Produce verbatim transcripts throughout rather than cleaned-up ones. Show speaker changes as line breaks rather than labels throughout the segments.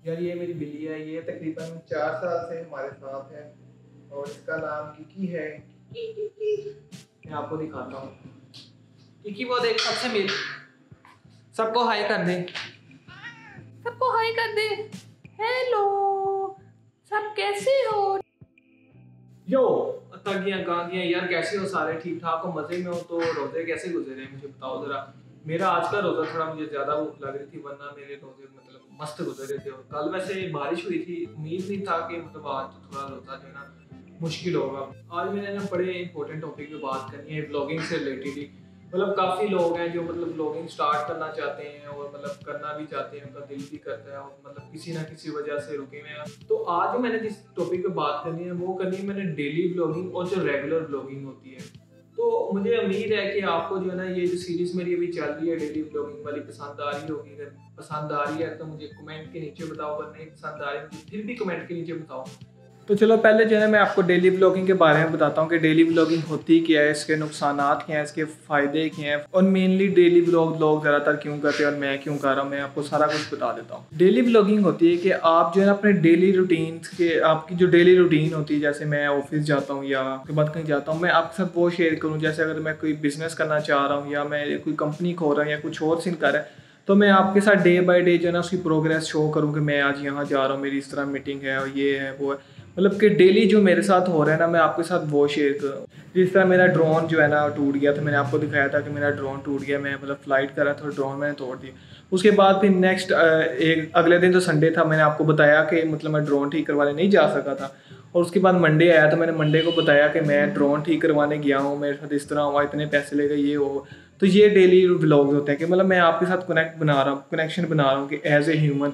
यार ये मेरी बिल्ली है, ये तकरीबन चार साल से हमारे साथ है और इसका नाम किकी है। मैं आपको दिखाता हूँ। किकी वो देख, सबसे मिल, सबको हाई कर दे, सबको हाई कर दे। हेलो, सब कैसे हो? यो तगियां गांगियां यार, कैसे हो सारे? ठीक ठाक हो, मजे में हो? तो रोजे कैसे गुजरे मुझे बताओ जरा। मेरा आज का रोजा थोड़ा मुझे ज्यादा भूख लग रही थी, वरना मेरे रोजे मतलब मस्त गुजरे थे। और कल वैसे बारिश हुई थी, उम्मीद नहीं था कि मतलब आज तो थोड़ा रोजा जो है ना मुश्किल होगा। आज मैंने ना बड़े इंपॉर्टेंट टॉपिक पे बात करनी है, ब्लॉगिंग से रिलेटेड ही। मतलब काफ़ी लोग हैं जो मतलब ब्लॉगिंग स्टार्ट करना चाहते हैं और मतलब करना भी चाहते हैं, उनका दिल भी करता है और मतलब किसी ना किसी वजह से रुके हुए हैं। तो आज मैंने जिस टॉपिक पे बात करनी है वो करनी है मैंने डेली ब्लॉगिंग और जो रेगुलर ब्लॉगिंग होती है। तो मुझे उम्मीद है कि आपको जो है ना ये जो सीरीज मेरी अभी चल रही है डेली ब्लॉगिंग वाली पसंद आ रही होगी। अगर पसंद आ रही है तो मुझे कमेंट के नीचे बताओ, अगर नहीं पसंद आ रही है फिर भी कमेंट के नीचे बताओ। तो चलो पहले जो है मैं आपको डेली ब्लॉगिंग के बारे में बताता हूँ कि डेली ब्लॉगिंग होती क्या है, इसके नुकसानात क्या हैं, इसके फ़ायदे क्या हैं और मेनली डेली ब्लॉग लोग ज़्यादातर क्यों करते हैं और मैं क्यों कर रहा हूँ, मैं आपको सारा कुछ बता देता हूँ। डेली ब्लॉगिंग होती है कि आप जो है ना अपने डेली रूटीन के, आपकी जो डेली रूटीन होती है, जैसे मैं ऑफिस जाता हूँ या उसके बाद कहीं जाता हूँ, मैं आपके साथ वो शेयर करूँ। जैसे अगर मैं कोई बिज़नेस करना चाह रहा हूँ या मैं कोई कंपनी खोल रहा हूँ या कुछ और सीन कर रहा है, तो मैं आपके साथ डे बाय डे जो है ना उसकी प्रोग्रेस शो करूँ कि मैं आज यहाँ जा रहा हूँ, मेरी इस तरह मीटिंग है और ये है वो है। मतलब कि डेली जो मेरे साथ हो रहा है ना मैं आपके साथ वो शेयर करूँ। जिस तरह मेरा ड्रोन जो है ना टूट गया था, मैंने आपको दिखाया था कि मेरा ड्रोन टूट गया, मैं मतलब फ़्लाइट कर रहा था, ड्रोन मैंने तोड़ दिया। उसके बाद फिर नेक्स्ट एक अगले दिन तो संडे था, मैंने आपको बताया कि मतलब मैं ड्रोन ठीक करवाने नहीं जा सका था। और उसके बाद मंडे आया तो मैंने मंडे को बताया कि मैं ड्रोन ठीक करवाने गया हूँ, मेरे साथ इस तरह हुआ, इतने पैसे ले गए, ये हो। तो ये डेली व्लॉग्स होते हैं कि मतलब मैं आपके साथ कनेक्ट बना रहा हूँ, कनेक्शन बना रहा हूँ कि एज ए ह्यूमन।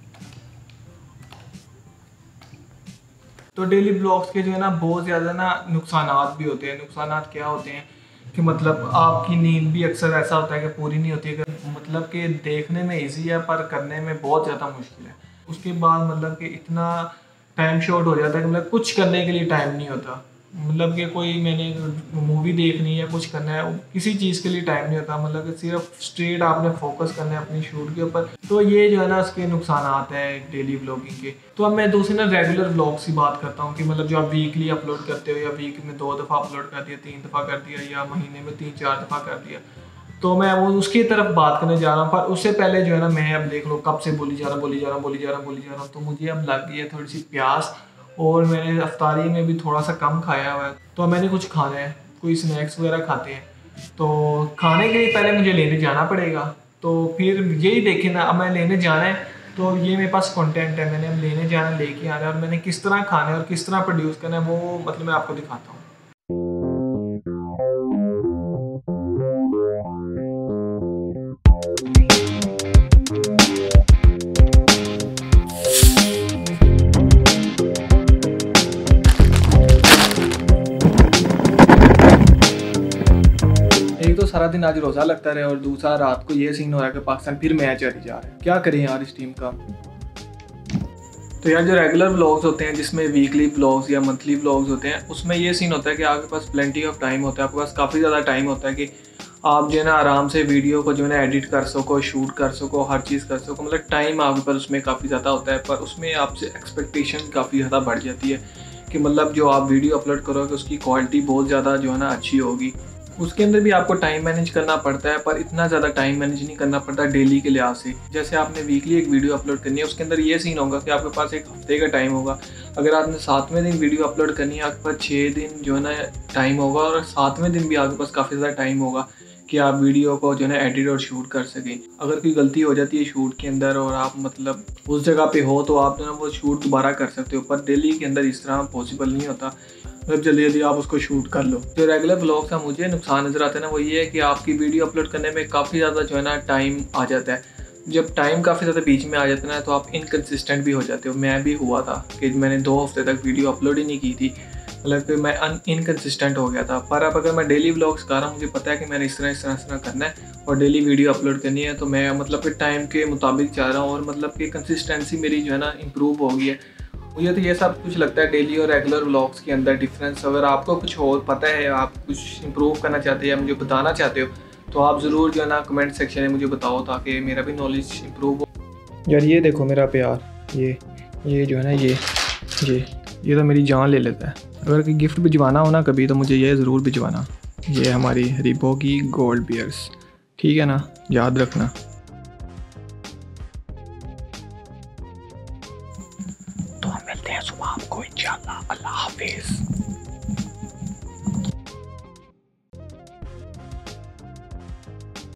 तो डेली ब्लॉग्स के जो है ना बहुत ज़्यादा ना नुकसानात भी होते हैं। नुकसानात क्या होते हैं कि मतलब आपकी नींद भी अक्सर ऐसा होता है कि पूरी नहीं होती है, मतलब कि देखने में इजी है पर करने में बहुत ज़्यादा मुश्किल है। उसके बाद मतलब कि इतना टाइम शॉर्ट हो जाता है कि मतलब कुछ करने के लिए टाइम नहीं होता। मतलब कि कोई मैंने मूवी देखनी है, कुछ करना है, किसी चीज़ के लिए टाइम नहीं होता। मतलब कि सिर्फ स्ट्रेट आपने फोकस करना है अपनी शूट के ऊपर। तो ये जो है ना इसके नुकसानात हैं डेली ब्लॉगिंग के। तो अब मैं दूसरे ना रेगुलर ब्लॉग्स की बात करता हूँ कि मतलब जो आप वीकली अपलोड करते हो या वीक में दो दफ़ा अपलोड कर दिया, तीन दफ़ा कर दिया या महीने में तीन चार दफ़ा कर दिया, तो मैं वो उसकी तरफ बात करने जा रहा हूँ। पर उससे पहले जो है ना मैं अब देख लो कब से बोली जा रहा हूँ बोली जा रहा हूँ बोली जा रहा हूँ बोली जा रहा हूँ तो मुझे अब लग गई है थोड़ी सी प्यास और मैंने अफ्तारी में भी थोड़ा सा कम खाया हुआ है। तो मैंने कुछ खाना है, कोई स्नैक्स वगैरह खाते हैं। तो खाने के लिए पहले मुझे लेने जाना पड़ेगा। तो फिर यही देखें ना, अब मैं लेने जाना है तो ये मेरे पास कंटेंट है, मैंने अब लेने जाना, लेके आना है और मैंने किस तरह खाना है और किस तरह प्रोड्यूस करना है वो मतलब मैं आपको दिखाता हूँ। एक तो सारा दिन आज रोज़ा लगता रहे और दूसरा रात को ये सीन हो रहा है कि पाकिस्तान फिर मैच हारी जा रहा है। क्या करें यार इस टीम का। तो यार जो रेगुलर व्लॉग्स होते हैं जिसमें वीकली व्लॉग्स या मंथली व्लॉग्स होते हैं उसमें ये सीन होता है कि आपके पास प्लेंटी ऑफ टाइम होता है, आपके पास काफ़ी ज़्यादा टाइम होता है कि आप जो है ना आराम से वीडियो को जो है ना एडिट कर सको, शूट कर सको, हर चीज़ कर सको। मतलब टाइम आपके पास उसमें काफ़ी ज़्यादा होता है, पर उसमें आपसे एक्सपेक्टेशन काफ़ी ज़्यादा बढ़ जाती है कि मतलब जो आप वीडियो अपलोड करोगे उसकी क्वालिटी बहुत ज़्यादा जो है ना अच्छी होगी। उसके अंदर भी आपको टाइम मैनेज करना पड़ता है, पर इतना ज़्यादा टाइम मैनेज नहीं करना पड़ता डेली के लिहाज से। जैसे आपने वीकली एक वीडियो अपलोड करनी है, उसके अंदर ये सीन होगा कि आपके पास एक हफ्ते का टाइम होगा। अगर आपने सातवें दिन वीडियो अपलोड करनी है, आपके पास छः दिन जो है ना टाइम होगा और सातवें दिन भी आपके पास काफ़ी ज़्यादा टाइम होगा कि आप वीडियो को जो है ना एडिट और शूट कर सकें। अगर कोई गलती हो जाती है शूट के अंदर और आप मतलब उस जगह पे हो तो आप जो है ना वो शूट दोबारा कर सकते हो, पर डेली के अंदर इस तरह पॉसिबल नहीं होता। मतलब जल्दी जल्दी आप उसको शूट कर लो। जो रेगुलर ब्लॉग्स का मुझे नुकसान नज़र आता है ना वो ये है कि आपकी वीडियो अपलोड करने में काफ़ी ज़्यादा जो है ना टाइम आ जाता है। जब टाइम काफ़ी ज़्यादा बीच में आ जाता है ना तो आप इनकन्सिस्टेंट भी हो जाते हो। मैं भी हुआ था कि मैंने दो हफ्ते तक वीडियो अपलोड ही नहीं की थी, मतलब कि मैं इनकन्सिस्टेंट हो गया था। पर अब अगर मैं डेली व्लॉग्स कर रहा हूँ, मुझे पता है कि मैंने इस तरह इस तरह इस तरह करना है और डेली वीडियो अपलोड करनी है, तो मैं मतलब कि टाइम के मुताबिक जा रहा हूँ और मतलब कि कंसिस्टेंसी मेरी जो है ना इम्प्रूव हो गई है। मुझे तो ये सब कुछ लगता है डेली और रेगुलर व्लॉग्स के अंदर डिफरेंस। अगर आपको कुछ और पता है, आप कुछ इम्प्रूव करना चाहते हैं या मुझे बताना चाहते हो तो आप ज़रूर जो है ना कमेंट सेक्शन में मुझे बताओ ताकि मेरा भी नॉलेज इम्प्रूव हो। यार ये देखो मेरा प्यार, ये ये जो है ना ये ये ये तो मेरी जान ले लेता है। अगर कोई गिफ्ट भिजवाना हो ना कभी तो मुझे ये ज़रूर भिजवाना। ये हमारी रीबॉक की गोल्ड बियर्स, ठीक है ना, याद रखना। तो हम मिलते हैं सुबह को इंशाल्लाह। अल्लाह हाफिज़।